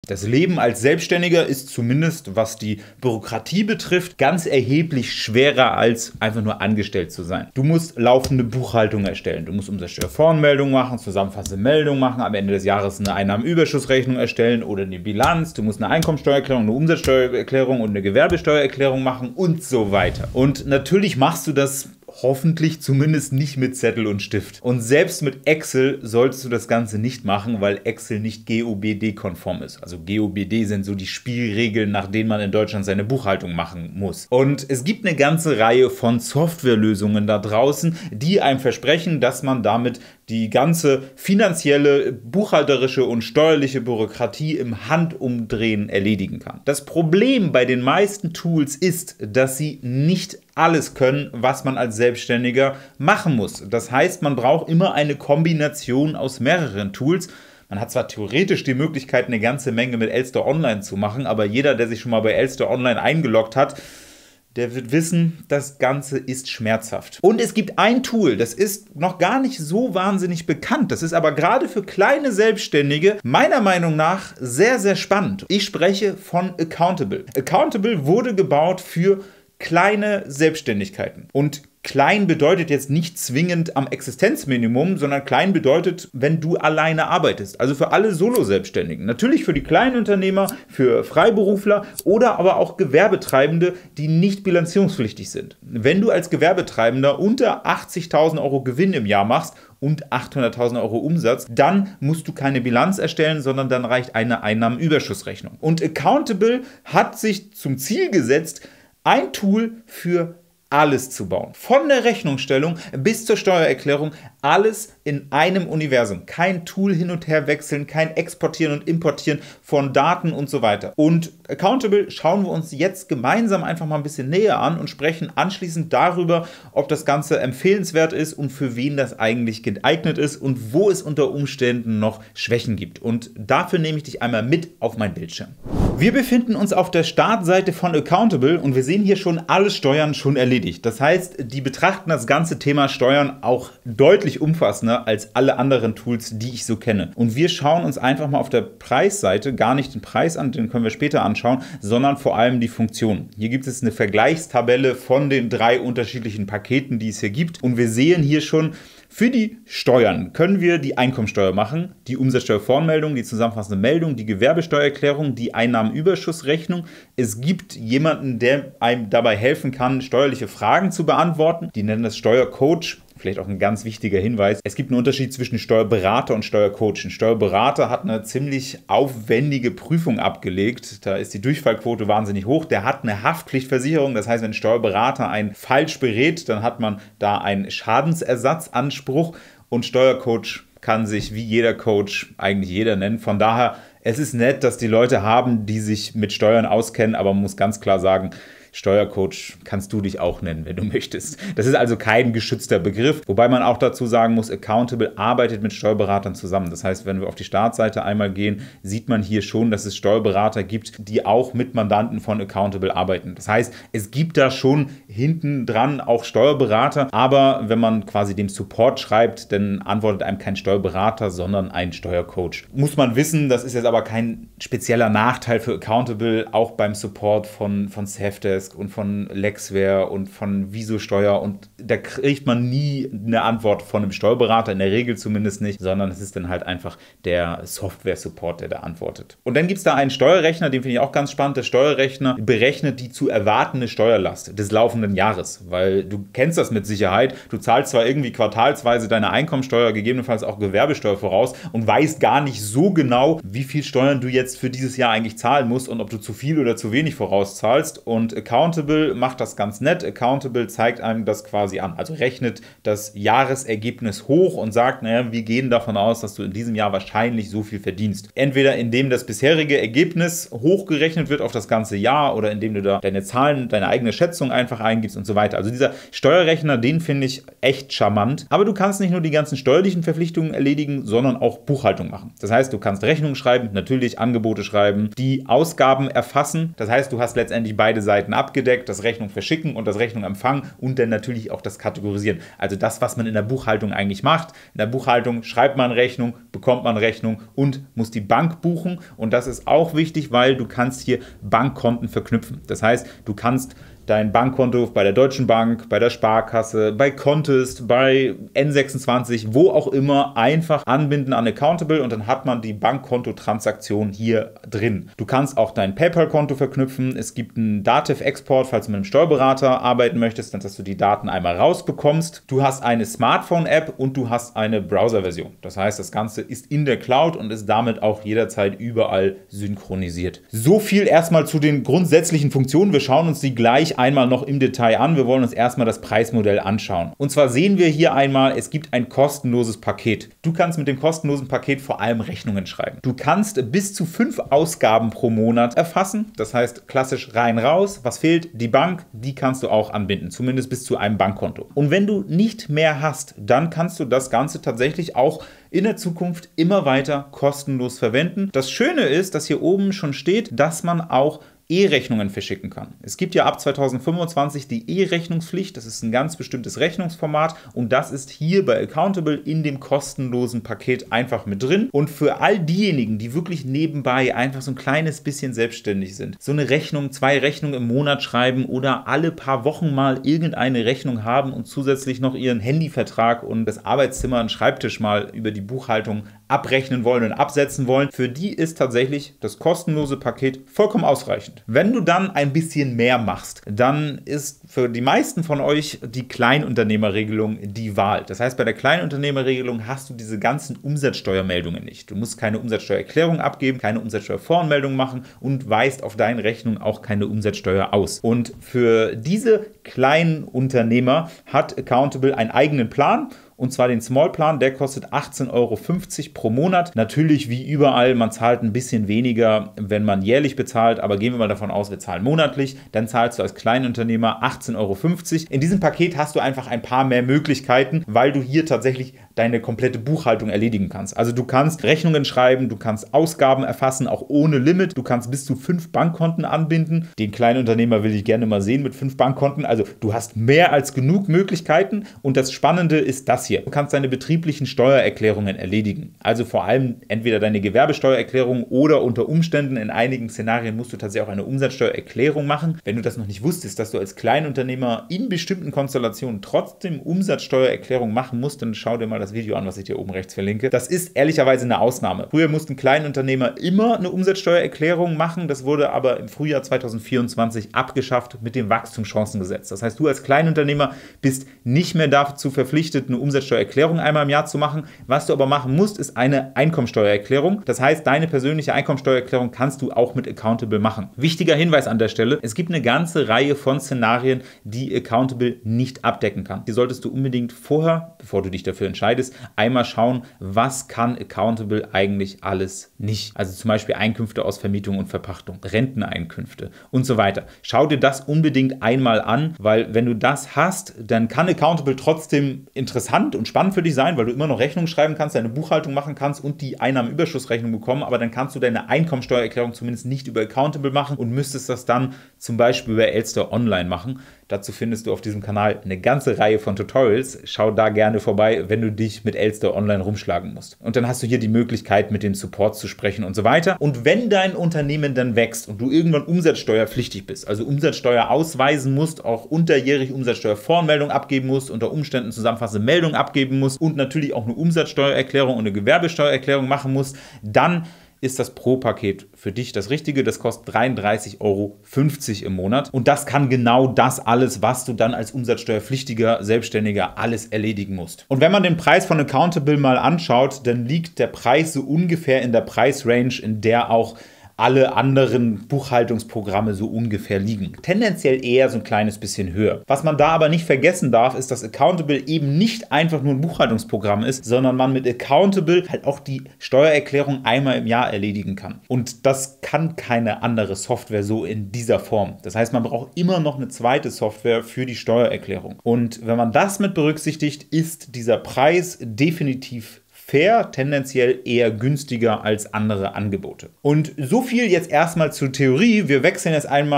Das Leben als Selbstständiger ist zumindest, was die Bürokratie betrifft, ganz erheblich schwerer als einfach nur angestellt zu sein. Du musst laufende Buchhaltung erstellen, du musst Umsatzsteuervoranmeldung machen, zusammenfassende Meldung machen, am Ende des Jahres eine Einnahmenüberschussrechnung erstellen oder eine Bilanz, du musst eine Einkommensteuererklärung, eine Umsatzsteuererklärung und eine Gewerbesteuererklärung machen und so weiter. Und natürlich machst du das hoffentlich zumindest nicht mit Zettel und Stift. Und selbst mit Excel solltest du das Ganze nicht machen, weil Excel nicht GOBD-konform ist. Also GOBD sind so die Spielregeln, nach denen man in Deutschland seine Buchhaltung machen muss. Und es gibt eine ganze Reihe von Softwarelösungen da draußen, die einem versprechen, dass man damit die ganze finanzielle, buchhalterische und steuerliche Bürokratie im Handumdrehen erledigen kann. Das Problem bei den meisten Tools ist, dass sie nicht alles können, was man als Selbstständiger machen muss. Das heißt, man braucht immer eine Kombination aus mehreren Tools. Man hat zwar theoretisch die Möglichkeit, eine ganze Menge mit Elster Online zu machen, aber jeder, der sich schon mal bei Elster Online eingeloggt hat, der wird wissen, das Ganze ist schmerzhaft. Und es gibt ein Tool, das ist noch gar nicht so wahnsinnig bekannt. Das ist aber gerade für kleine Selbstständige meiner Meinung nach sehr, sehr spannend. Ich spreche von Accountable. Accountable wurde gebaut für kleine Selbstständigkeiten. Und klein bedeutet jetzt nicht zwingend am Existenzminimum, sondern klein bedeutet, wenn du alleine arbeitest. Also für alle Solo-Selbstständigen. Natürlich für die kleinen Unternehmer, für Freiberufler oder aber auch Gewerbetreibende, die nicht bilanzierungspflichtig sind. Wenn du als Gewerbetreibender unter 80.000 Euro Gewinn im Jahr machst und 800.000 Euro Umsatz, dann musst du keine Bilanz erstellen, sondern dann reicht eine Einnahmenüberschussrechnung. Und Accountable hat sich zum Ziel gesetzt, ein Tool für alles zu bauen. Von der Rechnungsstellung bis zur Steuererklärung, alles in einem Universum. Kein Tool hin und her wechseln, kein Exportieren und Importieren von Daten und so weiter. Und Accountable schauen wir uns jetzt gemeinsam einfach mal ein bisschen näher an und sprechen anschließend darüber, ob das Ganze empfehlenswert ist und für wen das eigentlich geeignet ist und wo es unter Umständen noch Schwächen gibt. Und dafür nehme ich dich einmal mit auf mein Bildschirm. Wir befinden uns auf der Startseite von Accountable und wir sehen hier schon alle Steuern schon erledigt. Das heißt, die betrachten das ganze Thema Steuern auch deutlich umfassender als alle anderen Tools, die ich so kenne. Und wir schauen uns einfach mal auf der Preisseite gar nicht den Preis an, den können wir später anschauen, sondern vor allem die Funktionen. Hier gibt es eine Vergleichstabelle von den 3 unterschiedlichen Paketen, die es hier gibt. Und wir sehen hier schon, für die Steuern können wir die Einkommensteuer machen, die Umsatzsteuervoranmeldung, die zusammenfassende Meldung, die Gewerbesteuererklärung, die Einnahmenüberschussrechnung. Es gibt jemanden, der einem dabei helfen kann, steuerliche Fragen zu beantworten. Die nennen das Steuercoach. Vielleicht auch ein ganz wichtiger Hinweis. Es gibt einen Unterschied zwischen Steuerberater und Steuercoach. Ein Steuerberater hat eine ziemlich aufwendige Prüfung abgelegt. Da ist die Durchfallquote wahnsinnig hoch. Der hat eine Haftpflichtversicherung. Das heißt, wenn ein Steuerberater einen falsch berät, dann hat man da einen Schadensersatzanspruch. Und Steuercoach kann sich wie jeder Coach eigentlich jeder nennen. Von daher, es ist nett, dass die Leute haben, die sich mit Steuern auskennen. Aber man muss ganz klar sagen, Steuercoach kannst du dich auch nennen, wenn du möchtest. Das ist also kein geschützter Begriff, wobei man auch dazu sagen muss, Accountable arbeitet mit Steuerberatern zusammen. Das heißt, wenn wir auf die Startseite einmal gehen, sieht man hier schon, dass es Steuerberater gibt, die auch mit Mandanten von Accountable arbeiten. Das heißt, es gibt da schon hinten dran auch Steuerberater, aber wenn man quasi dem Support schreibt, dann antwortet einem kein Steuerberater, sondern ein Steuercoach. Muss man wissen, das ist jetzt aber kein spezieller Nachteil für Accountable, auch beim Support von Safdesk und von Lexware und von Visosteuer, und da kriegt man nie eine Antwort von einem Steuerberater, in der Regel zumindest nicht, sondern es ist dann halt einfach der Software-Support, der da antwortet. Und dann gibt es da einen Steuerrechner, den finde ich auch ganz spannend. Der Steuerrechner berechnet die zu erwartende Steuerlast des laufenden Jahres, weil du kennst das mit Sicherheit. Du zahlst zwar irgendwie quartalsweise deine Einkommensteuer, gegebenenfalls auch Gewerbesteuer voraus und weißt gar nicht so genau, wie viel Steuern du jetzt für dieses Jahr eigentlich zahlen musst und ob du zu viel oder zu wenig vorauszahlst. Und Accountable macht das ganz nett. Accountable zeigt einem das quasi an. Also rechnet das Jahresergebnis hoch und sagt, naja, wir gehen davon aus, dass du in diesem Jahr wahrscheinlich so viel verdienst. Entweder indem das bisherige Ergebnis hochgerechnet wird auf das ganze Jahr oder indem du da deine Zahlen, deine eigene Schätzung einfach eingibst und so weiter. Also dieser Steuerrechner, den finde ich echt charmant. Aber du kannst nicht nur die ganzen steuerlichen Verpflichtungen erledigen, sondern auch Buchhaltung machen. Das heißt, du kannst Rechnungen schreiben, natürlich Angebote schreiben, die Ausgaben erfassen. Das heißt, du hast letztendlich beide Seiten abgedeckt, das Rechnung verschicken und das Rechnung empfangen und dann natürlich auch das Kategorisieren. Also das, was man in der Buchhaltung eigentlich macht. In der Buchhaltung schreibt man Rechnung, bekommt man Rechnung und muss die Bank buchen. Und das ist auch wichtig, weil du kannst hier Bankkonten verknüpfen. Das heißt, du kannst dein Bankkonto bei der Deutschen Bank, bei der Sparkasse, bei Contest, bei N26, wo auch immer, einfach anbinden an Accountable und dann hat man die Bankkontotransaktion hier drin. Du kannst auch dein PayPal-Konto verknüpfen. Es gibt einen Dativ-Export, falls du mit einem Steuerberater arbeiten möchtest, dass du die Daten einmal rausbekommst. Du hast eine Smartphone-App und du hast eine Browser-Version. Das heißt, das Ganze ist in der Cloud und ist damit auch jederzeit überall synchronisiert. So viel erstmal zu den grundsätzlichen Funktionen. Wir schauen uns die gleich einmal noch im Detail an. Wir wollen uns erstmal das Preismodell anschauen. Und zwar sehen wir hier einmal, es gibt ein kostenloses Paket. Du kannst mit dem kostenlosen Paket vor allem Rechnungen schreiben. Du kannst bis zu 5 Ausgaben pro Monat erfassen. Das heißt klassisch rein raus. Was fehlt? Die Bank, die kannst du auch anbinden. Zumindest bis zu einem Bankkonto. Und wenn du nicht mehr hast, dann kannst du das Ganze tatsächlich auch in der Zukunft immer weiter kostenlos verwenden. Das Schöne ist, dass hier oben schon steht, dass man auch E-Rechnungen verschicken kann. Es gibt ja ab 2025 die E-Rechnungspflicht, das ist ein ganz bestimmtes Rechnungsformat und das ist hier bei Accountable in dem kostenlosen Paket einfach mit drin. Und für all diejenigen, die wirklich nebenbei einfach so ein kleines bisschen selbstständig sind, so eine Rechnung, 2 Rechnungen im Monat schreiben oder alle paar Wochen mal irgendeine Rechnung haben und zusätzlich noch ihren Handyvertrag und das Arbeitszimmer und Schreibtisch mal über die Buchhaltung abrechnen wollen und absetzen wollen, für die ist tatsächlich das kostenlose Paket vollkommen ausreichend. Wenn du dann ein bisschen mehr machst, dann ist für die meisten von euch die Kleinunternehmerregelung die Wahl. Das heißt, bei der Kleinunternehmerregelung hast du diese ganzen Umsatzsteuermeldungen nicht. Du musst keine Umsatzsteuererklärung abgeben, keine Umsatzsteuervoranmeldung machen und weist auf deine Rechnung auch keine Umsatzsteuer aus. Und für diese kleinen Unternehmer hat Accountable einen eigenen Plan. Und zwar den Small-Plan, der kostet 18,50 € pro Monat. Natürlich wie überall, man zahlt ein bisschen weniger, wenn man jährlich bezahlt, aber gehen wir mal davon aus, wir zahlen monatlich, dann zahlst du als Kleinunternehmer 18,50 €. In diesem Paket hast du einfach ein paar mehr Möglichkeiten, weil du hier tatsächlich deine komplette Buchhaltung erledigen kannst. Also du kannst Rechnungen schreiben, du kannst Ausgaben erfassen, auch ohne Limit. Du kannst bis zu 5 Bankkonten anbinden. Den Kleinunternehmer will ich gerne mal sehen mit 5 Bankkonten. Also du hast mehr als genug Möglichkeiten und das Spannende ist das hier. Du kannst deine betrieblichen Steuererklärungen erledigen. Also vor allem entweder deine Gewerbesteuererklärung oder unter Umständen in einigen Szenarien musst du tatsächlich auch eine Umsatzsteuererklärung machen. Wenn du das noch nicht wusstest, dass du als Kleinunternehmer in bestimmten Konstellationen trotzdem Umsatzsteuererklärung machen musst, dann schau dir mal das Video an, was ich dir oben rechts verlinke. Das ist ehrlicherweise eine Ausnahme. Früher mussten Kleinunternehmer immer eine Umsatzsteuererklärung machen. Das wurde aber im Frühjahr 2024 abgeschafft mit dem Wachstumschancengesetz. Das heißt, du als Kleinunternehmer bist nicht mehr dazu verpflichtet, eine Umsatzsteuererklärung einmal im Jahr zu machen. Was du aber machen musst, ist eine Einkommensteuererklärung. Das heißt, deine persönliche Einkommensteuererklärung kannst du auch mit Accountable machen. Wichtiger Hinweis an der Stelle, es gibt eine ganze Reihe von Szenarien, die Accountable nicht abdecken kann. Hier solltest du unbedingt vorher, bevor du dich dafür entscheidest, einmal schauen, was kann Accountable eigentlich alles nicht. Also zum Beispiel Einkünfte aus Vermietung und Verpachtung, Renteneinkünfte und so weiter. Schau dir das unbedingt einmal an, weil wenn du das hast, dann kann Accountable trotzdem interessant und spannend für dich sein, weil du immer noch Rechnungen schreiben kannst, deine Buchhaltung machen kannst und die Einnahmenüberschussrechnung bekommen, aber dann kannst du deine Einkommensteuererklärung zumindest nicht über Accountable machen und müsstest das dann zum Beispiel über Elster Online machen. Dazu findest du auf diesem Kanal eine ganze Reihe von Tutorials. Schau da gerne vorbei, wenn du dich mit Elster Online rumschlagen musst. Und dann hast du hier die Möglichkeit, mit dem Support zu sprechen und so weiter. Und wenn dein Unternehmen dann wächst und du irgendwann umsatzsteuerpflichtig bist, also Umsatzsteuer ausweisen musst, auch unterjährig Umsatzsteuervoranmeldung abgeben musst, unter Umständen zusammenfassende Meldung abgeben musst und natürlich auch eine Umsatzsteuererklärung und eine Gewerbesteuererklärung machen musst, dann ist das Pro-Paket für dich das Richtige. Das kostet 33,50 € im Monat. Und das kann genau das alles, was du dann als umsatzsteuerpflichtiger Selbstständiger alles erledigen musst. Und wenn man den Preis von Accountable mal anschaut, dann liegt der Preis so ungefähr in der Preisrange, in der auch alle anderen Buchhaltungsprogramme so ungefähr liegen. Tendenziell eher so ein kleines bisschen höher. Was man da aber nicht vergessen darf, ist, dass Accountable eben nicht einfach nur ein Buchhaltungsprogramm ist, sondern man mit Accountable halt auch die Steuererklärung einmal im Jahr erledigen kann. Und das kann keine andere Software so in dieser Form. Das heißt, man braucht immer noch eine zweite Software für die Steuererklärung. Und wenn man das mit berücksichtigt, ist dieser Preis definitiv fair, tendenziell eher günstiger als andere Angebote. Und so viel jetzt erstmal zur Theorie. Wir wechseln jetzt einmal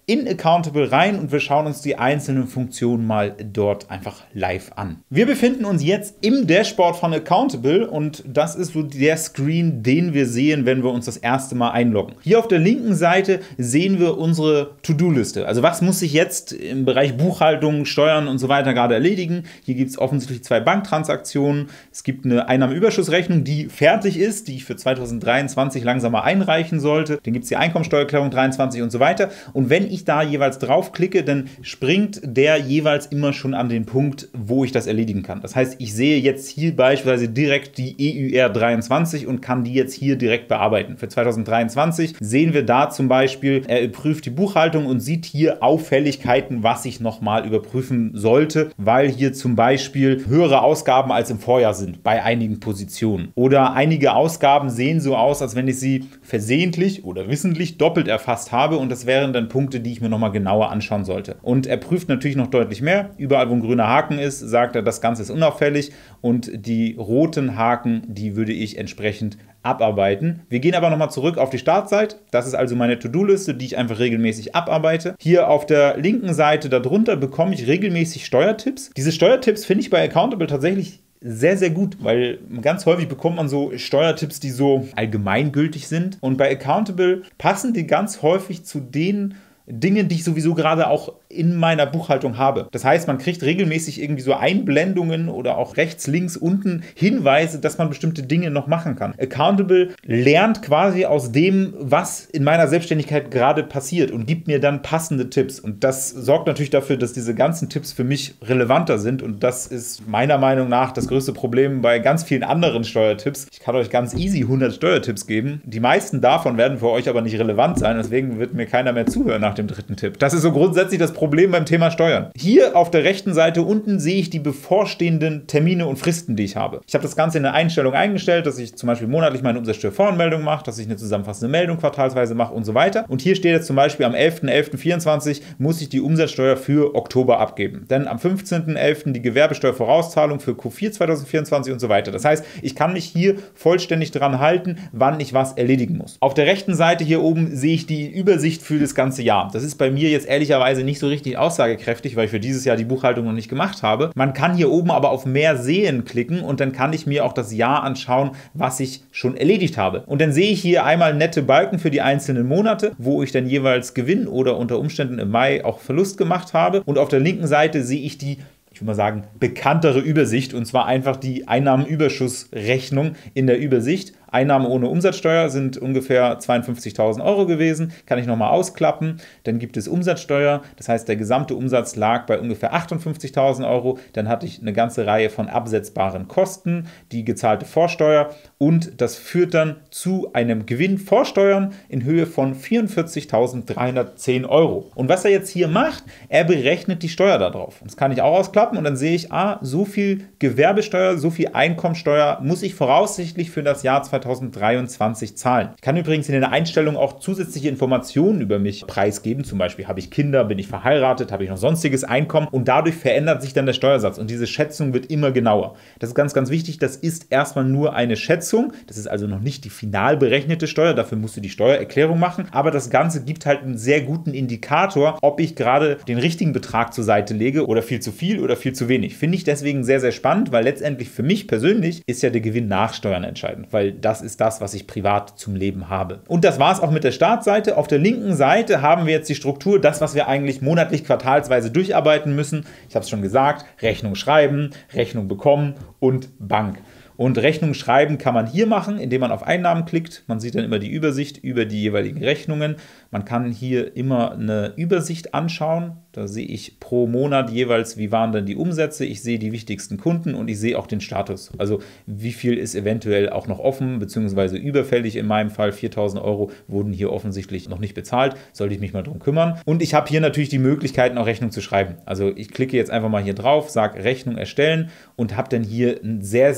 in Accountable rein und wir schauen uns die einzelnen Funktionen mal dort einfach live an. Wir befinden uns jetzt im Dashboard von Accountable und das ist so der Screen, den wir sehen, wenn wir uns das erste Mal einloggen. Hier auf der linken Seite sehen wir unsere To-Do-Liste. Also was muss ich jetzt im Bereich Buchhaltung, Steuern und so weiter gerade erledigen? Hier gibt es offensichtlich 2 Banktransaktionen. Es gibt eine Einnahmenüberschussrechnung, die fertig ist, die ich für 2023 langsam mal einreichen sollte. Dann gibt es die Einkommensteuererklärung 23 und so weiter. Und wenn ich da jeweils draufklicke, dann springt der jeweils immer schon an den Punkt, wo ich das erledigen kann. Das heißt, ich sehe jetzt hier beispielsweise direkt die EUR 23 und kann die jetzt hier direkt bearbeiten. Für 2023 sehen wir da zum Beispiel, er prüft die Buchhaltung und sieht hier Auffälligkeiten, was ich nochmal überprüfen sollte, weil hier zum Beispiel höhere Ausgaben als im Vorjahr sind bei einigen Positionen. Oder einige Ausgaben sehen so aus, als wenn ich sie versehentlich oder wissentlich doppelt erfasst habe und das wären dann Punkte, die ich mir nochmal genauer anschauen sollte. Und er prüft natürlich noch deutlich mehr. Überall, wo ein grüner Haken ist, sagt er, das Ganze ist unauffällig und die roten Haken, die würde ich entsprechend abarbeiten. Wir gehen aber nochmal zurück auf die Startseite. Das ist also meine To-Do-Liste, die ich einfach regelmäßig abarbeite. Hier auf der linken Seite darunter bekomme ich regelmäßig Steuertipps. Diese Steuertipps finde ich bei Accountable tatsächlich sehr, sehr gut, weil ganz häufig bekommt man so Steuertipps, die so allgemeingültig sind. Und bei Accountable passen die ganz häufig zu den Dingen, die ich sowieso gerade auch in meiner Buchhaltung habe. Das heißt, man kriegt regelmäßig irgendwie so Einblendungen oder auch rechts, links, unten Hinweise, dass man bestimmte Dinge noch machen kann. Accountable lernt quasi aus dem, was in meiner Selbstständigkeit gerade passiert und gibt mir dann passende Tipps. Und das sorgt natürlich dafür, dass diese ganzen Tipps für mich relevanter sind. Und das ist meiner Meinung nach das größte Problem bei ganz vielen anderen Steuertipps. Ich kann euch ganz easy 100 Steuertipps geben. Die meisten davon werden für euch aber nicht relevant sein. Deswegen wird mir keiner mehr zuhören nach dem 3. Tipp. Das ist so grundsätzlich das Problem beim Thema Steuern. Hier auf der rechten Seite unten sehe ich die bevorstehenden Termine und Fristen, die ich habe. Ich habe das Ganze in der Einstellung eingestellt, dass ich zum Beispiel monatlich meine Umsatzsteuervoranmeldung mache, dass ich eine zusammenfassende Meldung quartalsweise mache und so weiter. Und hier steht jetzt zum Beispiel am 11.11.24 muss ich die Umsatzsteuer für Oktober abgeben. Dann am 15.11. die Gewerbesteuervorauszahlung für Q4 2024 und so weiter. Das heißt, ich kann mich hier vollständig dran halten, wann ich was erledigen muss. Auf der rechten Seite hier oben sehe ich die Übersicht für das ganze Jahr. Das ist bei mir jetzt ehrlicherweise nicht so richtig aussagekräftig, weil ich für dieses Jahr die Buchhaltung noch nicht gemacht habe. Man kann hier oben aber auf mehr sehen klicken und dann kann ich mir auch das Jahr anschauen, was ich schon erledigt habe. Und dann sehe ich hier einmal nette Balken für die einzelnen Monate, wo ich dann jeweils Gewinn oder unter Umständen im Mai auch Verlust gemacht habe. Und auf der linken Seite sehe ich die, ich würde mal sagen, bekanntere Übersicht und zwar einfach die Einnahmenüberschussrechnung in der Übersicht. Einnahmen ohne Umsatzsteuer sind ungefähr 52.000 € gewesen. Kann ich nochmal ausklappen. Dann gibt es Umsatzsteuer. Das heißt, der gesamte Umsatz lag bei ungefähr 58.000 €. Dann hatte ich eine ganze Reihe von absetzbaren Kosten, die gezahlte Vorsteuer und das führt dann zu einem Gewinn vor Steuern in Höhe von 44.310 €. Und was er jetzt hier macht, er berechnet die Steuer darauf. Das kann ich auch ausklappen und dann sehe ich, so viel Gewerbesteuer, so viel Einkommensteuer muss ich voraussichtlich für das Jahr 2023 zahlen. Ich kann übrigens in den Einstellungen auch zusätzliche Informationen über mich preisgeben. Zum Beispiel, habe ich Kinder, bin ich verheiratet, habe ich noch sonstiges Einkommen und dadurch verändert sich dann der Steuersatz und diese Schätzung wird immer genauer. Das ist ganz, ganz wichtig. Das ist erstmal nur eine Schätzung. Das ist also noch nicht die final berechnete Steuer. Dafür musst du die Steuererklärung machen. Aber das Ganze gibt halt einen sehr guten Indikator, ob ich gerade den richtigen Betrag zur Seite lege oder viel zu viel oder viel zu wenig. Finde ich deswegen sehr, sehr spannend, weil letztendlich für mich persönlich ist ja der Gewinn nach Steuern entscheidend, weil das ist das, was ich privat zum Leben habe. Und das war es auch mit der Startseite. Auf der linken Seite haben wir jetzt die Struktur, das, was wir eigentlich monatlich, quartalsweise durcharbeiten müssen. Ich habe es schon gesagt, Rechnung schreiben, Rechnung bekommen und Bank. Und Rechnung schreiben kann man hier machen, indem man auf Einnahmen klickt. Man sieht dann immer die Übersicht über die jeweiligen Rechnungen. Man kann hier immer eine Übersicht anschauen. Da sehe ich pro Monat jeweils, wie waren denn die Umsätze. Ich sehe die wichtigsten Kunden und ich sehe auch den Status. Also wie viel ist eventuell auch noch offen bzw. überfällig. In meinem Fall 4.000 € wurden hier offensichtlich noch nicht bezahlt. Sollte ich mich mal drum kümmern. Und ich habe hier natürlich die Möglichkeiten, auch Rechnung zu schreiben. Also ich klicke jetzt einfach mal hier drauf, sage Rechnung erstellen und habe dann hier ein sehr, sehr einfaches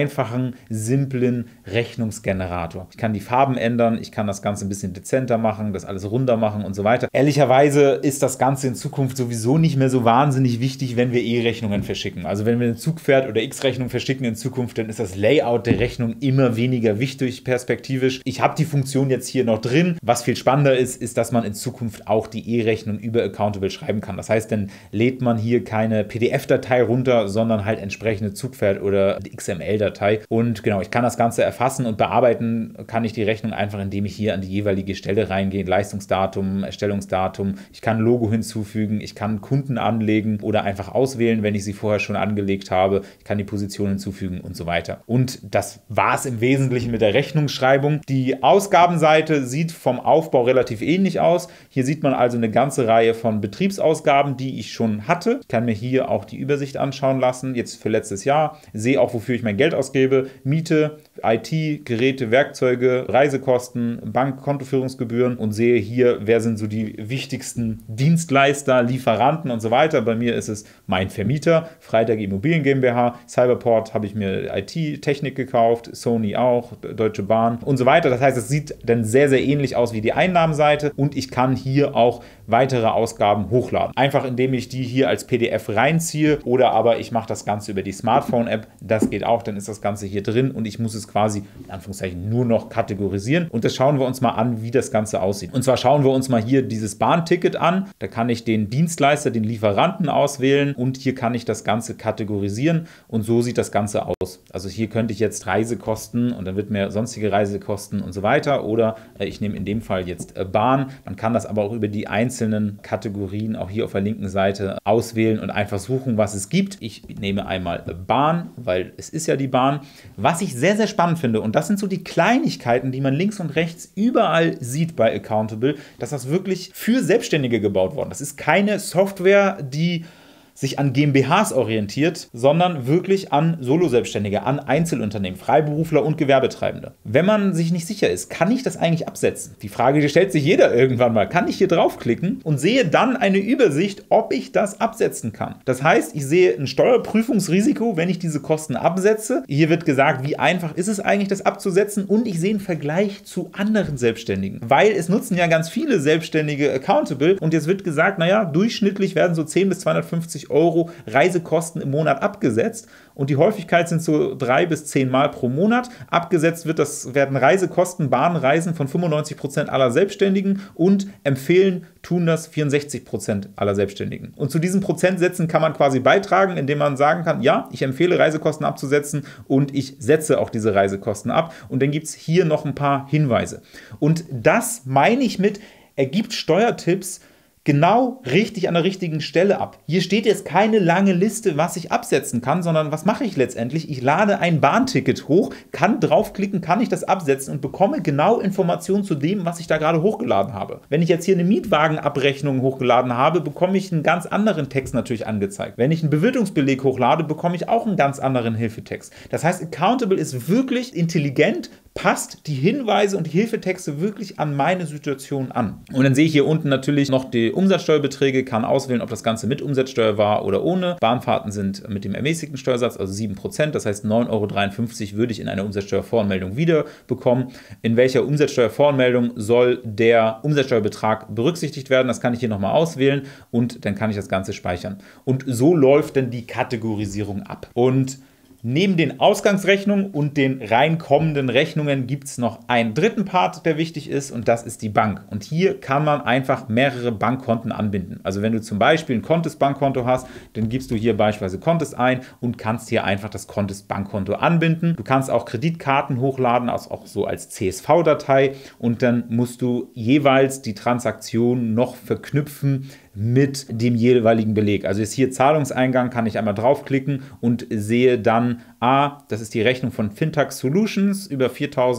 einfachen, simplen Rechnungsgenerator. Ich kann die Farben ändern, ich kann das Ganze ein bisschen dezenter machen, das alles runder machen und so weiter. Ehrlicherweise ist das Ganze in Zukunft sowieso nicht mehr so wahnsinnig wichtig, wenn wir E-Rechnungen verschicken. Also wenn wir eine Zugpferd- oder X-Rechnung verschicken in Zukunft, dann ist das Layout der Rechnung immer weniger wichtig perspektivisch. Ich habe die Funktion jetzt hier noch drin. Was viel spannender ist, ist, dass man in Zukunft auch die E-Rechnung über Accountable schreiben kann. Das heißt, dann lädt man hier keine PDF-Datei runter, sondern halt entsprechende Zugpferd- oder XML-Datei. Und genau, ich kann das Ganze erfassen und bearbeiten kann ich die Rechnung einfach, indem ich hier an die jeweilige Stelle reingehe. Leistungsdatum, Erstellungsdatum. Ich kann ein Logo hinzufügen, ich kann Kunden anlegen oder einfach auswählen, wenn ich sie vorher schon angelegt habe. Ich kann die Position hinzufügen und so weiter. Und das war es im Wesentlichen mit der Rechnungsschreibung. Die Ausgabenseite sieht vom Aufbau relativ ähnlich aus. Hier sieht man also eine ganze Reihe von Betriebsausgaben, die ich schon hatte. Ich kann mir hier auch die Übersicht anschauen lassen, jetzt für letztes Jahr. Sehe auch, wofür ich mein Geld ausgebe. Miete, IT, Geräte, Werkzeuge, Reisekosten, Bankkontoführungsgebühren und sehe hier, wer sind so die wichtigsten Dienstleister, Lieferanten und so weiter. Bei mir ist es mein Vermieter, Freitag Immobilien GmbH, Cyberport habe ich mir IT-Technik gekauft, Sony auch, Deutsche Bahn und so weiter. Das heißt, es sieht dann sehr, sehr ähnlich aus wie die Einnahmenseite und ich kann hier auch weitere Ausgaben hochladen. Einfach indem ich die hier als PDF reinziehe oder aber ich mache das Ganze über die Smartphone-App. Das geht auch, dann ist das Ganze hier drin und ich muss es quasi in Anführungszeichen nur noch kategorisieren. Und das schauen wir uns mal an, wie das Ganze aussieht. Und zwar schauen wir uns mal hier dieses Bahnticket an. Da kann ich den Dienstleister, den Lieferanten auswählen und hier kann ich das Ganze kategorisieren und so sieht das Ganze aus. Also hier könnte ich jetzt Reisekosten und dann wird mir sonstige Reisekosten und so weiter oder ich nehme in dem Fall jetzt Bahn. Man kann das aber auch über die einzelnen Kategorien auch hier auf der linken Seite auswählen und einfach suchen, was es gibt. Ich nehme einmal Bahn, weil es ist ja die Bahn. Was ich sehr, sehr spannend finde und das sind so die Kleinigkeiten, die man links und rechts überall sieht bei Accountable, dass das wirklich für Selbstständige gebaut worden ist. Das ist keine Software, die sich an GmbHs orientiert, sondern wirklich an Solo-Selbstständige, an Einzelunternehmen, Freiberufler und Gewerbetreibende. Wenn man sich nicht sicher ist, kann ich das eigentlich absetzen? Die Frage, die stellt sich jeder irgendwann mal. Kann ich hier draufklicken und sehe dann eine Übersicht, ob ich das absetzen kann? Das heißt, ich sehe ein Steuerprüfungsrisiko, wenn ich diese Kosten absetze. Hier wird gesagt, wie einfach ist es eigentlich, das abzusetzen und ich sehe einen Vergleich zu anderen Selbstständigen, weil es nutzen ja ganz viele Selbstständige Accountable und jetzt wird gesagt, naja, durchschnittlich werden so 10 bis 250 Euro Reisekosten im Monat abgesetzt und die Häufigkeit sind so 3 bis 10 Mal pro Monat. Abgesetzt werden Reisekosten, Bahnreisen von 95% aller Selbstständigen und empfehlen tun das 64% aller Selbstständigen. Und zu diesen Prozentsätzen kann man quasi beitragen, indem man sagen kann, ja, ich empfehle Reisekosten abzusetzen und ich setze auch diese Reisekosten ab. Und dann gibt es hier noch ein paar Hinweise. Und das meine ich mit, er gibt Steuertipps genau richtig an der richtigen Stelle ab. Hier steht jetzt keine lange Liste, was ich absetzen kann, sondern was mache ich letztendlich? Ich lade ein Bahnticket hoch, kann draufklicken, kann ich das absetzen und bekomme genau Informationen zu dem, was ich da gerade hochgeladen habe. Wenn ich jetzt hier eine Mietwagenabrechnung hochgeladen habe, bekomme ich einen ganz anderen Text natürlich angezeigt. Wenn ich einen Bewirtungsbeleg hochlade, bekomme ich auch einen ganz anderen Hilfetext. Das heißt, Accountable ist wirklich intelligent, passt die Hinweise und die Hilfetexte wirklich an meine Situation an. Und dann sehe ich hier unten natürlich noch die Umsatzsteuerbeträge, kann auswählen, ob das Ganze mit Umsatzsteuer war oder ohne. Bahnfahrten sind mit dem ermäßigten Steuersatz, also 7%, das heißt 9,53 € würde ich in einer Umsatzsteuervoranmeldung wieder bekommen. In welcher Umsatzsteuervoranmeldung soll der Umsatzsteuerbetrag berücksichtigt werden? Das kann ich hier nochmal auswählen und dann kann ich das Ganze speichern. Und so läuft dann die Kategorisierung ab. Und neben den Ausgangsrechnungen und den reinkommenden Rechnungen gibt es noch einen dritten Part, der wichtig ist und das ist die Bank. Und hier kann man einfach mehrere Bankkonten anbinden. Also wenn du zum Beispiel ein Contest-Bankkonto hast, dann gibst du hier beispielsweise Contest ein und kannst hier einfach das Contest-Bankkonto anbinden. Du kannst auch Kreditkarten hochladen, auch so als CSV-Datei und dann musst du jeweils die Transaktion noch verknüpfen mit dem jeweiligen Beleg. Also jetzt hier Zahlungseingang, kann ich einmal draufklicken und sehe dann, das ist die Rechnung von Fintax Solutions über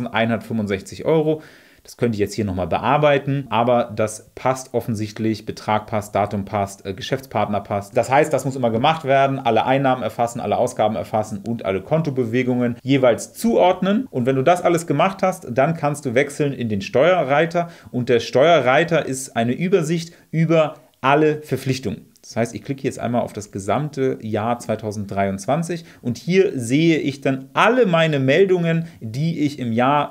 4.165 €. Das könnte ich jetzt hier nochmal bearbeiten, aber das passt offensichtlich, Betrag passt, Datum passt, Geschäftspartner passt. Das heißt, das muss immer gemacht werden, alle Einnahmen erfassen, alle Ausgaben erfassen und alle Kontobewegungen jeweils zuordnen. Und wenn du das alles gemacht hast, dann kannst du wechseln in den Steuerreiter und der Steuerreiter ist eine Übersicht über alle Verpflichtungen. Das heißt, ich klicke jetzt einmal auf das gesamte Jahr 2023 und hier sehe ich dann alle meine Meldungen, die ich im Jahr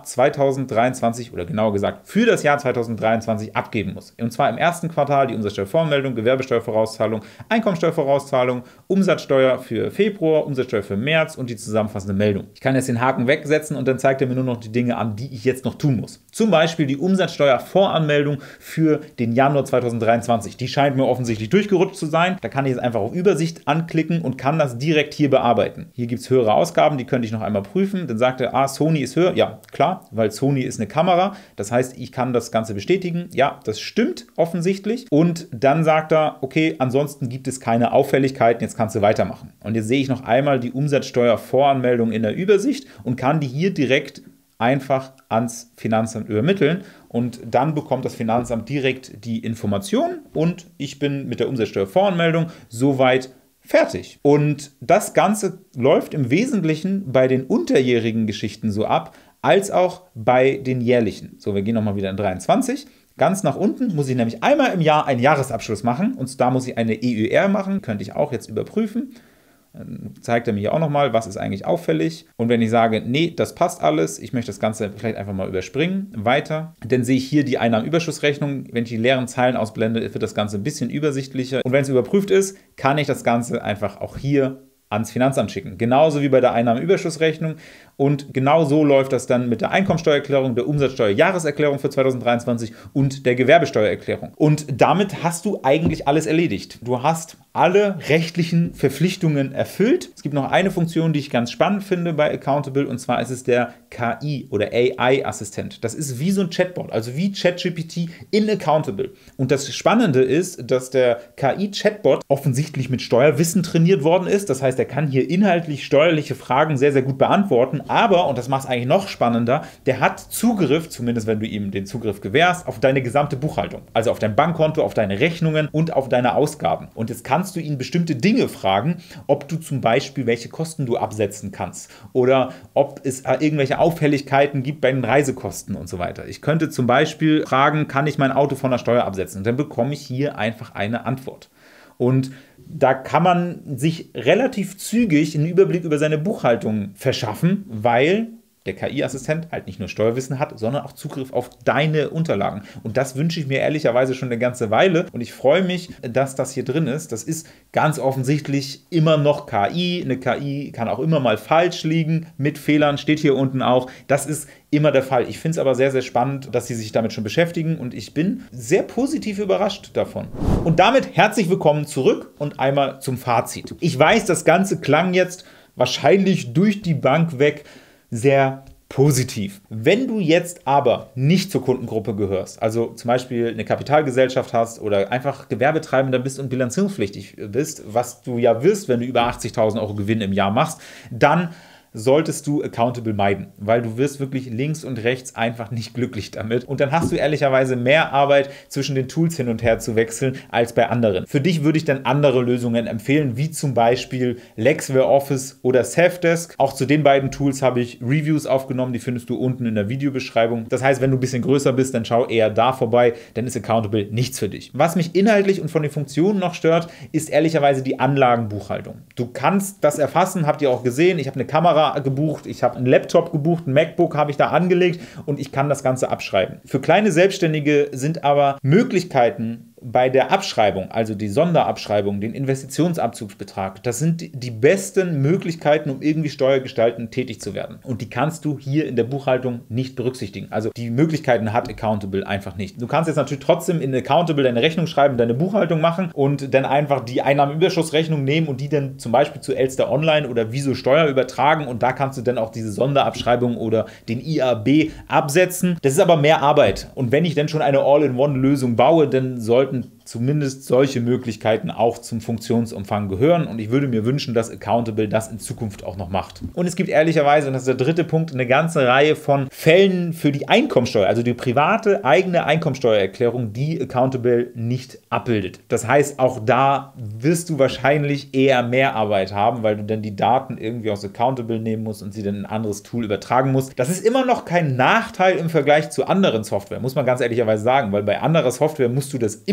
2023 oder genauer gesagt für das Jahr 2023 abgeben muss. Und zwar im ersten Quartal die Umsatzsteuervoranmeldung, Gewerbesteuervorauszahlung, Einkommensteuervorauszahlung, Umsatzsteuer für Februar, Umsatzsteuer für März und die zusammenfassende Meldung. Ich kann jetzt den Haken wegsetzen und dann zeigt er mir nur noch die Dinge an, die ich jetzt noch tun muss. Zum Beispiel die Umsatzsteuervoranmeldung für den Januar 2023. Die scheint mir offensichtlich durchgerutscht zu sein. Da kann ich jetzt einfach auf Übersicht anklicken und kann das direkt hier bearbeiten. Hier gibt es höhere Ausgaben, die könnte ich noch einmal prüfen. Dann sagt er, Sony ist höher. Ja, klar, weil Sony ist eine Kamera. Das heißt, ich kann das Ganze bestätigen. Ja, das stimmt offensichtlich. Und dann sagt er, okay, ansonsten gibt es keine Auffälligkeiten, jetzt kannst du weitermachen. Und jetzt sehe ich noch einmal die Umsatzsteuervoranmeldung in der Übersicht und kann die hier direkt einfach ans Finanzamt übermitteln und dann bekommt das Finanzamt direkt die Information und ich bin mit der Umsatzsteuervoranmeldung soweit fertig. Und das Ganze läuft im Wesentlichen bei den unterjährigen Geschichten so ab, als auch bei den jährlichen. So, wir gehen nochmal wieder in 23. Ganz nach unten muss ich nämlich einmal im Jahr einen Jahresabschluss machen und da muss ich eine EUR machen, könnte ich auch jetzt überprüfen. Dann zeigt er mir hier auch nochmal, was ist eigentlich auffällig. Und wenn ich sage, nee, das passt alles, ich möchte das Ganze vielleicht einfach mal überspringen, weiter, dann sehe ich hier die Einnahmenüberschussrechnung. Wenn ich die leeren Zeilen ausblende, wird das Ganze ein bisschen übersichtlicher. Und wenn es überprüft ist, kann ich das Ganze einfach auch hier ans Finanzamt schicken. Genauso wie bei der Einnahmenüberschussrechnung. Und genau so läuft das dann mit der Einkommensteuererklärung, der Umsatzsteuerjahreserklärung für 2023 und der Gewerbesteuererklärung. Und damit hast du eigentlich alles erledigt. Du hast alle rechtlichen Verpflichtungen erfüllt. Es gibt noch eine Funktion, die ich ganz spannend finde bei Accountable, und zwar ist es der KI oder AI-Assistent. Das ist wie so ein Chatbot, also wie ChatGPT in Accountable. Und das Spannende ist, dass der KI-Chatbot offensichtlich mit Steuerwissen trainiert worden ist. Das heißt, er kann hier inhaltlich steuerliche Fragen sehr, sehr gut beantworten. Aber, und das macht es eigentlich noch spannender, der hat Zugriff, zumindest wenn du ihm den Zugriff gewährst, auf deine gesamte Buchhaltung. Also auf dein Bankkonto, auf deine Rechnungen und auf deine Ausgaben. Und jetzt kannst du ihn bestimmte Dinge fragen, ob du zum Beispiel welche Kosten du absetzen kannst oder ob es irgendwelche Auffälligkeiten gibt bei den Reisekosten und so weiter. Ich könnte zum Beispiel fragen, kann ich mein Auto von der Steuer absetzen? Und dann bekomme ich hier einfach eine Antwort. Und da kann man sich relativ zügig einen Überblick über seine Buchhaltung verschaffen, weil der KI-Assistent halt nicht nur Steuerwissen hat, sondern auch Zugriff auf deine Unterlagen. Und das wünsche ich mir ehrlicherweise schon eine ganze Weile. Und ich freue mich, dass das hier drin ist. Das ist ganz offensichtlich immer noch KI. Eine KI kann auch immer mal falsch liegen. Mit Fehlern steht hier unten auch. Das ist immer der Fall. Ich finde es aber sehr, sehr spannend, dass sie sich damit schon beschäftigen. Und ich bin sehr positiv überrascht davon. Und damit herzlich willkommen zurück und einmal zum Fazit. Ich weiß, das Ganze klang jetzt wahrscheinlich durch die Bank weg sehr positiv. Wenn du jetzt aber nicht zur Kundengruppe gehörst, also zum Beispiel eine Kapitalgesellschaft hast oder einfach Gewerbetreibender bist und bilanzierungspflichtig bist, was du ja wirst, wenn du über 80.000 Euro Gewinn im Jahr machst, dann solltest du Accountable meiden, weil du wirst wirklich links und rechts einfach nicht glücklich damit. Und dann hast du ehrlicherweise mehr Arbeit, zwischen den Tools hin und her zu wechseln, als bei anderen. Für dich würde ich dann andere Lösungen empfehlen, wie zum Beispiel Lexware Office oder Safdesk. Auch zu den beiden Tools habe ich Reviews aufgenommen, die findest du unten in der Videobeschreibung. Das heißt, wenn du ein bisschen größer bist, dann schau eher da vorbei, dann ist Accountable nichts für dich. Was mich inhaltlich und von den Funktionen noch stört, ist ehrlicherweise die Anlagenbuchhaltung. Du kannst das erfassen, habt ihr auch gesehen. Ich habe eine Kamera gebucht, ich habe einen Laptop gebucht, ein MacBook habe ich da angelegt und ich kann das Ganze abschreiben. Für kleine Selbstständige sind aber Möglichkeiten bei der Abschreibung, also die Sonderabschreibung, den Investitionsabzugsbetrag, das sind die besten Möglichkeiten, um irgendwie steuergestaltend tätig zu werden. Und die kannst du hier in der Buchhaltung nicht berücksichtigen. Also die Möglichkeiten hat Accountable einfach nicht. Du kannst jetzt natürlich trotzdem in Accountable deine Rechnung schreiben, deine Buchhaltung machen und dann einfach die Einnahmenüberschussrechnung nehmen und die dann zum Beispiel zu Elster Online oder Wieso Steuer übertragen und da kannst du dann auch diese Sonderabschreibung oder den IAB absetzen. Das ist aber mehr Arbeit. Und wenn ich dann schon eine All-in-One-Lösung baue, dann sollten zumindest solche Möglichkeiten auch zum Funktionsumfang gehören und ich würde mir wünschen, dass Accountable das in Zukunft auch noch macht. Und es gibt ehrlicherweise, und das ist der dritte Punkt, eine ganze Reihe von Fällen für die Einkommensteuer, also die private eigene Einkommensteuererklärung, die Accountable nicht abbildet. Das heißt, auch da wirst du wahrscheinlich eher mehr Arbeit haben, weil du dann die Daten irgendwie aus Accountable nehmen musst und sie dann in ein anderes Tool übertragen musst. Das ist immer noch kein Nachteil im Vergleich zu anderen Software, muss man ganz ehrlicherweise sagen, weil bei anderer Software musst du das immer übertragen.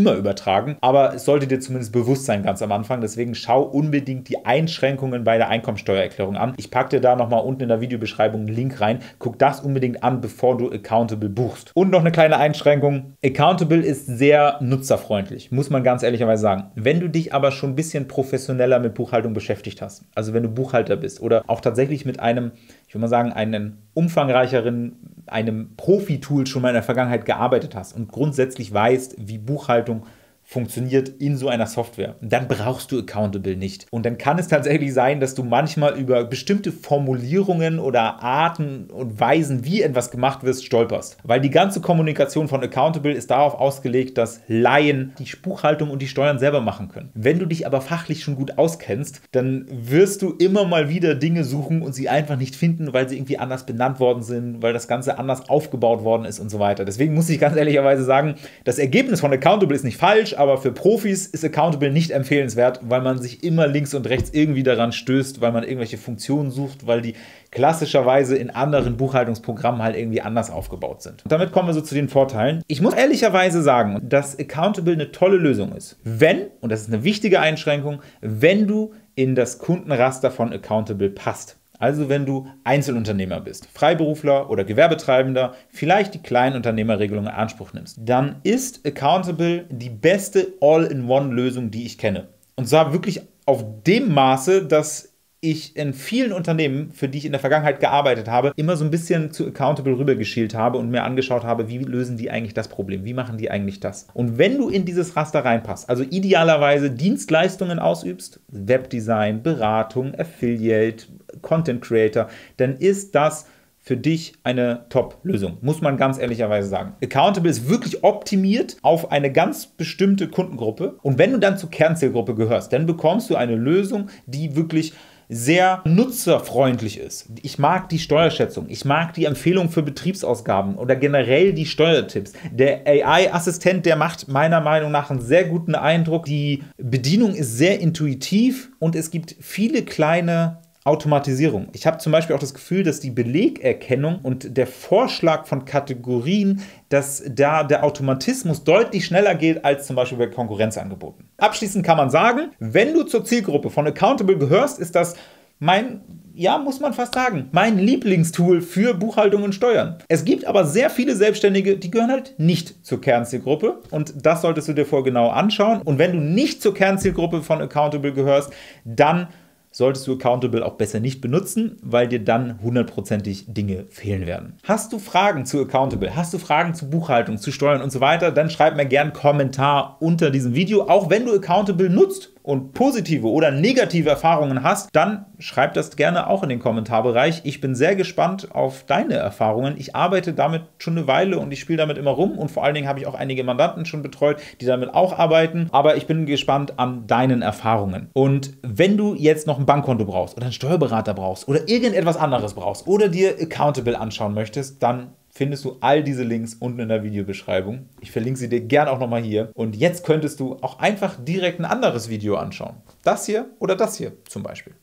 übertragen. Aber es sollte dir zumindest bewusst sein ganz am Anfang. Deswegen schau unbedingt die Einschränkungen bei der Einkommensteuererklärung an. Ich packe dir da nochmal unten in der Videobeschreibung einen Link rein. Guck das unbedingt an, bevor du Accountable buchst. Und noch eine kleine Einschränkung. Accountable ist sehr nutzerfreundlich, muss man ganz ehrlicherweise sagen. Wenn du dich aber schon ein bisschen professioneller mit Buchhaltung beschäftigt hast, also wenn du Buchhalter bist oder auch tatsächlich mit einem, ich würde mal sagen, einem umfangreicheren, einem Profi-Tool schon mal in der Vergangenheit gearbeitet hast und grundsätzlich weißt, wie Buchhaltung funktioniert in so einer Software, dann brauchst du Accountable nicht. Und dann kann es tatsächlich sein, dass du manchmal über bestimmte Formulierungen oder Arten und Weisen, wie etwas gemacht wird, stolperst. Weil die ganze Kommunikation von Accountable ist darauf ausgelegt, dass Laien die Buchhaltung und die Steuern selber machen können. Wenn du dich aber fachlich schon gut auskennst, dann wirst du immer mal wieder Dinge suchen und sie einfach nicht finden, weil sie irgendwie anders benannt worden sind, weil das Ganze anders aufgebaut worden ist und so weiter. Deswegen muss ich ganz ehrlicherweise sagen, das Ergebnis von Accountable ist nicht falsch, aber für Profis ist Accountable nicht empfehlenswert, weil man sich immer links und rechts irgendwie daran stößt, weil man irgendwelche Funktionen sucht, weil die klassischerweise in anderen Buchhaltungsprogrammen halt irgendwie anders aufgebaut sind. Und damit kommen wir so zu den Vorteilen. Ich muss ehrlicherweise sagen, dass Accountable eine tolle Lösung ist. Wenn, und das ist eine wichtige Einschränkung, wenn du in das Kundenraster von Accountable passt. Also wenn du Einzelunternehmer bist, Freiberufler oder Gewerbetreibender, vielleicht die Kleinunternehmerregelung in Anspruch nimmst, dann ist Accountable die beste All-in-One-Lösung, die ich kenne. Und zwar wirklich auf dem Maße, dass ich in vielen Unternehmen, für die ich in der Vergangenheit gearbeitet habe, immer so ein bisschen zu Accountable rübergeschielt habe und mir angeschaut habe, wie lösen die eigentlich das Problem, wie machen die eigentlich das. Und wenn du in dieses Raster reinpasst, also idealerweise Dienstleistungen ausübst, Webdesign, Beratung, Affiliate, Content Creator, dann ist das für dich eine Top-Lösung, muss man ganz ehrlicherweise sagen. Accountable ist wirklich optimiert auf eine ganz bestimmte Kundengruppe und wenn du dann zur Kernzielgruppe gehörst, dann bekommst du eine Lösung, die wirklich sehr nutzerfreundlich ist. Ich mag die Steuerschätzung, ich mag die Empfehlung für Betriebsausgaben oder generell die Steuertipps. Der AI-Assistent, der macht meiner Meinung nach einen sehr guten Eindruck. Die Bedienung ist sehr intuitiv und es gibt viele kleine Automatisierung. Ich habe zum Beispiel auch das Gefühl, dass die Belegerkennung und der Vorschlag von Kategorien, dass da der Automatismus deutlich schneller geht als zum Beispiel bei Konkurrenzangeboten. Abschließend kann man sagen, wenn du zur Zielgruppe von Accountable gehörst, ist das muss man fast sagen, mein Lieblingstool für Buchhaltung und Steuern. Es gibt aber sehr viele Selbstständige, die gehören halt nicht zur Kernzielgruppe und das solltest du dir vorher genau anschauen. Und wenn du nicht zur Kernzielgruppe von Accountable gehörst, dann solltest du Accountable auch besser nicht benutzen, weil dir dann hundertprozentig Dinge fehlen werden. Hast du Fragen zu Accountable, hast du Fragen zu Buchhaltung, zu Steuern und so weiter, dann schreib mir gerne einen Kommentar unter diesem Video. Auch wenn du Accountable nutzt und positive oder negative Erfahrungen hast, dann schreib das gerne auch in den Kommentarbereich. Ich bin sehr gespannt auf deine Erfahrungen. Ich arbeite damit schon eine Weile und ich spiele damit immer rum und vor allen Dingen habe ich auch einige Mandanten schon betreut, die damit auch arbeiten, aber ich bin gespannt an deinen Erfahrungen. Und wenn du jetzt noch ein Bankkonto brauchst oder einen Steuerberater brauchst oder irgendetwas anderes brauchst oder dir Accountable anschauen möchtest, dann findest du all diese Links unten in der Videobeschreibung. Ich verlinke sie dir gerne auch nochmal hier. Und jetzt könntest du auch einfach direkt ein anderes Video anschauen. Das hier oder das hier zum Beispiel.